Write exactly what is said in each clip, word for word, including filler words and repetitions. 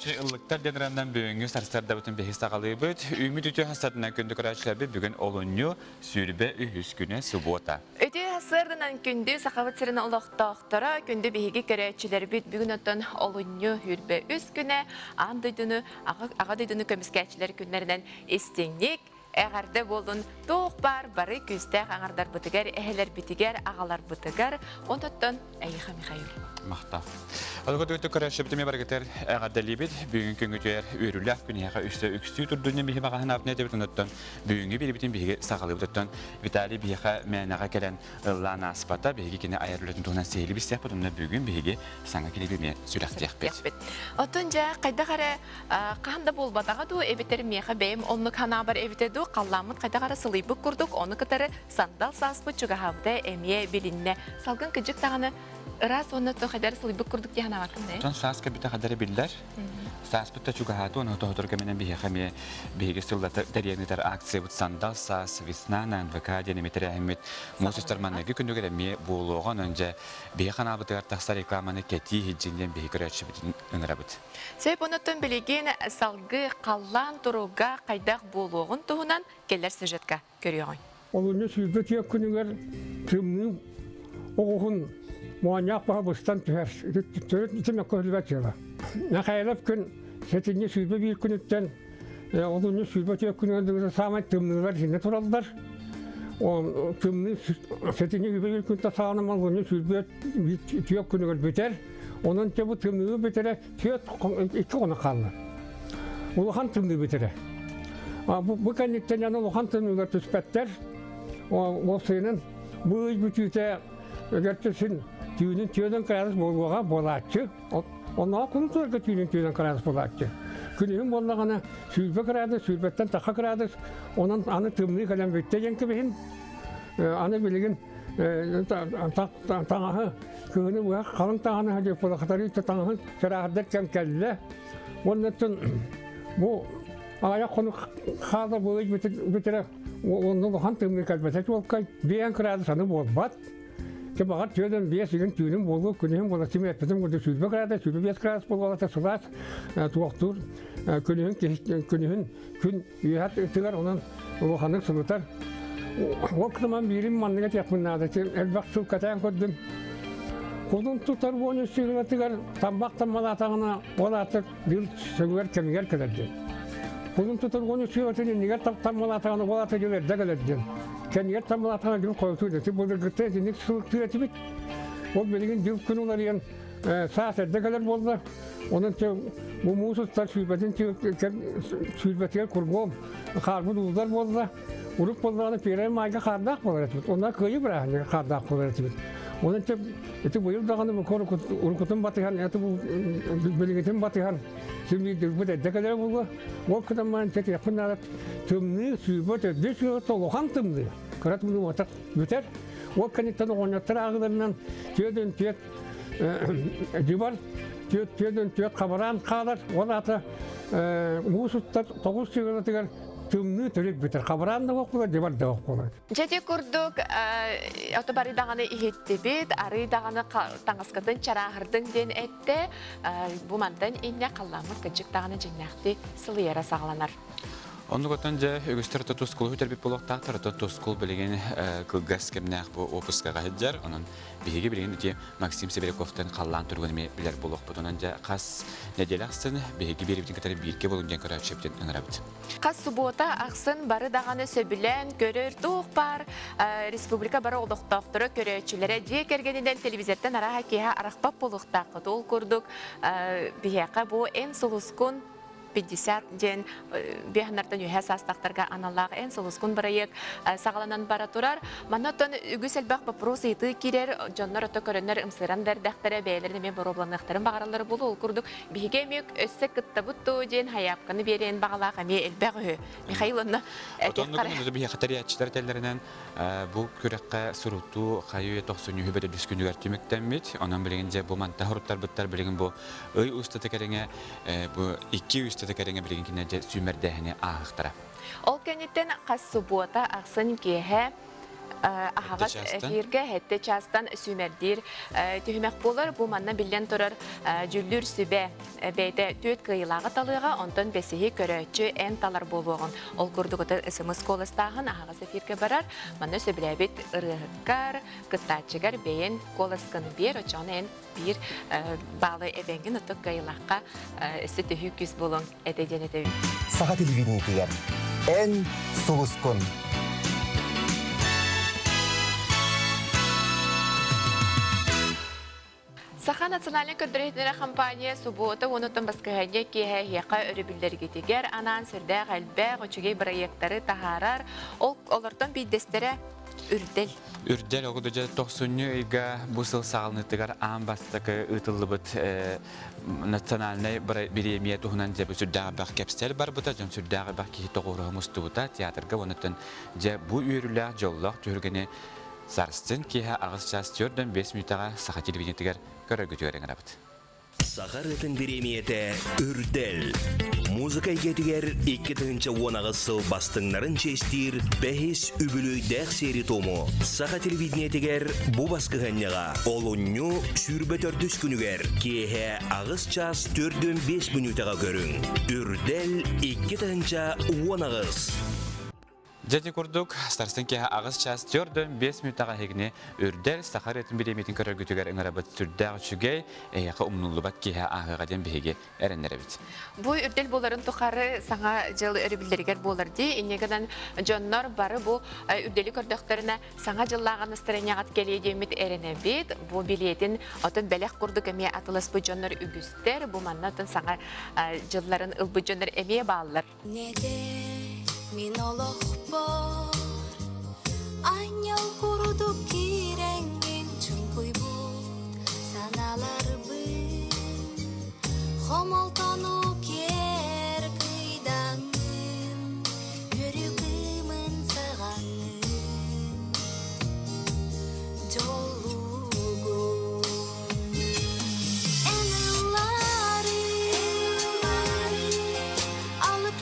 Көрәчі ыллықтар денрандан бүйіңі сарстарда бұтын бейіс тағалығы бұд. Үміт өте хастатынан күнді көрәчілербі бүгін олыню сүйірбе үйіз күні сұбота. Өте хастардан күнді сақавыт сырына ұлықтақтара күнді бейгі көрәчілербі бүгін өттен олыню үйірбе үз күні андыдыны, ағадыдыны көміскәчілер күнлерінен істеңнік. Әғарды болын тоқ бар, бары күстәқ аңардар бұтығар, әхелер бітігер, ағалар бұтығар. Онтаттан әйіға Михаил. Мақта. Алғы өті көрәшіптіме барғытар әғарды лебет, бүгін күнгітер өрілі күнеға үсті үксті тұрдуыны бейі бағахан апне деп ұтынаттан, бүгінгі бейбетін бейге сағалы бұтыттан, Виталий бейіға мәнаға кәлін ұлланы аспата, бейге кені айырылытын тұғынан сейлі бістек бұтынна бүгін бейге саңа келебеме сүләқтек бет. Отынжа қайда қары қағында бол батаға ду, әбеттер меға бәйім онны қана бар әбеттеді, қалламын қайда қары сылайбық күрдік, оны қытары сандал саспы чүгағавды әмие белінне салғын күджік тағаны Раз оны то қайдар сылайбық күрдік дейін авақынды? Тон саска біті қадары білдер. Сас бұтта чүгағаты, оны тоғытыр көменен бейі қаме бейге сылдаты дәрегінетер акция бұт сандал сас, веснана, эн вэ ка денеметері әмет. Мосыстарманығы күндігер әме болуған önce бейі қана бұтығар тақса рекламаны кәти хеджінден бейі көрәтші бітін өңірі бұт. Сөйп оныттың білеген салғы қаллан тұруға қайдақ болуғын тұғынан келер сюжетка көріғын. Олыны сүйді тек күнігер тымның оғығын Muanyak baha bustan tüher, törüt için akıllıbat yala. Nakayalap gün, setince sürbe bir günütten, olunca sürbe tüyek gününden sağmayı tımlılar içinde turaldılar. O tımlı, setince sürbe bir gününden sağlam olunca sürbe tüyek gününden biter. Onun için bu tımlığı bitere tüyek iki ona kaldı. Uluhan tımlığı bitere. Bu kendilikten yanı uluhan tımlılar tüspetler. O senin bu bütüte ögertesin. Tüyünün tüyden kararız bolğağa bolatçı. Onlara konuşurlar ki tüyünün tüyden kararız bolatçı. Günün bollağına sürbe kararız, sürbetten taqa kararız. Onun anı tümlüğü kalem vetteceğin ki behin. Anı bilgin tağahı, kığını bu kalın tağını hacı polakatari tağahı serahırdarken kelli. Onun için bu ayak konu xalda boğuş bitire onun loğan tümlüğü kalbete olkay. Beyan kararız anı bolbat. Kebagat tüyden bir sigin tüyünün bolu günün bola kimi etmedim burada sürbe karada sürbe bir karas bolu da sulat tuğtur günün günün gün yuhat tıgar onun loğanlık sulutar. O zaman birim manlığa yapmanada elbak su katayan koydum. Kodun tutar bu onu sürbe tıgar tambak tamala tağına bola atıp bir söver kemiger kadardı. Kodun tutar bu onu sürbe tıgar nigar tamala tağına bola atıp gelir de kadardı. Kendiler tam olarak gibi koyuyordu. Bu da gıtta edinlik sılık türetimi. O bilgin bir gün onlar yan saat edde kadar boldular. Onun için bu muhsuslar şübetin şübetiyle kurgum. Karbu duzlar boldular. Uruk boldularını peyreğin mayga kardak boldular. Onlar kıyı bırakın kardak boldular. Onun için eti bu yıl dağını bu urukutun batıhan, eti bu bilgitin batıhan. Şimdi bu da edde kadar boldular. O kadar man tek yapınlar. Tümlü sübet edde sübet oluhan tümlü. Karat bunu atak biter. O kanıttan oynatır ağlarından tüyden tüyet cibar tüyet tüyden tüyet kabaran kalır. O da ata muhsuslar dokuz sigara tümlü türüp biter. Kabaran da okular, cibar da okular. Jadi kurduk otobari dağını ihitti bit, arı dağını tangaskadın çarahırdın den ette. Bu mandan inne kallamı gıcık dağını cinnakti sılıyara sağlanar. Onu götünce ögüstür tutuskulu hüter buluqta tarıtı tutuskul bilgin kılgas kemnaq bu opuska gahidjar. Onun bihigi bilgin ki Maksim Seberikov'tan qallan turgunmi biler buluq butununca qas nedelaxsın bihigi bir bitin katari birke bolunjan karar çepten ınırabıt. Qas subota aqsın barı dağını söbülen görür tuğ bar Respublika barı olduktaftırı körüçülere diye kergeninden televizyetten araha kiha araqbap buluqta qıtol kurduk. Bihiqa bu en suluskun пятьдесят ден бехнартан юхас астактарга аналлаг эн солускун барайык сагаланан бара турар. Манаттан үгүселбак вопрос ыйты кирер жоннор ото көрөннөр ымсыран дердахтара бээлерин мен боробланактарын багаралары болу ол курдук. Биге мек өссө кыттабытту ден хаяпканы берен багалага ме элбагы. Михаил онна этеккара. Отонду биге катариятчылар теллеринен бу көрөккө суруту кайы токсун юбеде дүскүндүгөр тимектенмит. Анан билгенже бу манта хуруттар буттар билген бу ый устаты кереңе бу iki üstü tekerine bilgin kinece sümer dehine ağıqtara. Ol kenitten qas subuata aqsın kehe ахагас эфирге хетте частан сүмердир түһүмәк булар. Бу манна билен турар жүллүр сүбе бәйдә төт кыйлагы талыга онтон бесеһи көрөчү эн талар болугун. Ол курдугута эсэмэс коластагын ахагас эфирге барар. Манна сөбүләбит ырыгкар, кыттачыгар бейен коласкын бер очонен бир балы эбенген отук кыйлакка эссе төһү күз болон этеденете. Саха телевидениетигер эн сулускун. Саха национальный көрдөрөйтүнө компания суббота онутун баскыһыга киһэ хияка өрүбүллергитигер анан сырда галбэ очугей проекттары тахарар ол олортон бидестере үрдел үрдел огудужа токсунню ыйга бусыл сагылнытыгар амбастакы ытыллыбыт национальный биремия тухунан же сүрдагы бак кепстер бар бута жон сүрдагы бак кихи тогурумуз тубута театрга онутун же бу үйрүлөк жоллок түргени Сарстын киһа агыс час төрдөн беш минутага саха телевидениетигер көрөгүтүгөрөң рабыт. Сахарытын биремиете үрдел. Музыка игетигер икки тыгынча онагыс сыл бастыңнарын честир бәхис үбүлүй дәх сери тому. Саха телевидениетигер бу баскыганняга олунню сүрбе төрдүс күнүгер киһа агыс час төрдөн беш минутага көрүң. Үрдел икки тыгынча онагыс. Жети курдук, старстын кеha агыс час төрдөн беш минутага хегне үрдер сахар этин биремитин көрөгүтүгөр ыңарабыт сүрдәг чүгей эяка умнуллубат кеha агыгаден беге эреннеребит. Бу үрдел боларын тухары саңа жыл өрүбүллергер болар ди. Инегеден жоннор бары бу үрдели көрдөктөрүнө саңа жыллаган настроениягат келе демит эренебит. Бу билетин отун белек курдук эме атылыс бу жоннор үгүстер. Бу маннатын саңа жылларын ылбы жоннор эме баалар. Min olokpor Anyal kuruduk kirengin Çünkü bu sanalar bin Homoltonu ker kıydanın Yürügümün sağanın Jolugun Enılları Alıp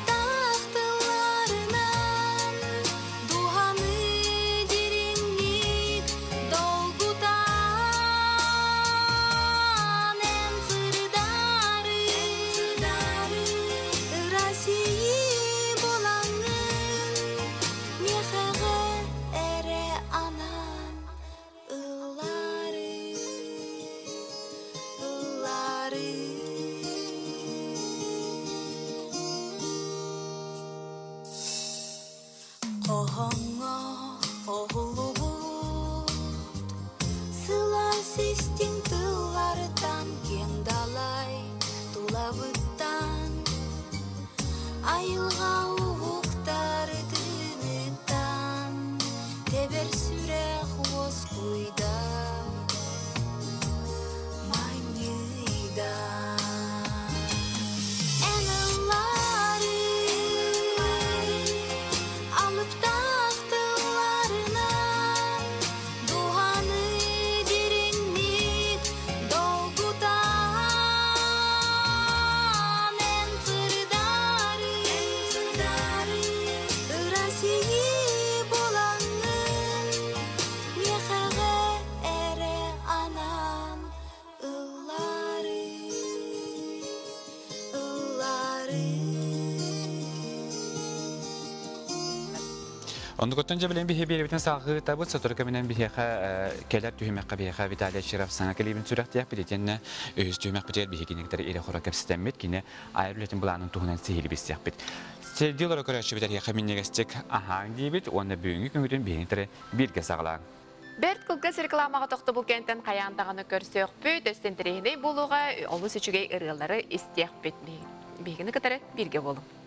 Ондукоттон же билен бихе беребитен сагы табыт соторка менен бихеха келер түһүмәккә бихеха Виталий Широв саңа келибин сүрәктәп билетенне өз түһүмәк битер бихегинектер ире хора кепстәммет кине айрылетен буланын туһунан сихили бисәк бит. Селдилар көрәче битер яха миннегестек аһаң дибит, онда бүгүнкү күнгүдөн бихентер бирге саглаң. Берт кылгас рекламага токто бул кенттен каяндаганы көрсөк бүт өстен терехне булуга олус үчүгей ырылары истек бит. Бигене катере бирге болу.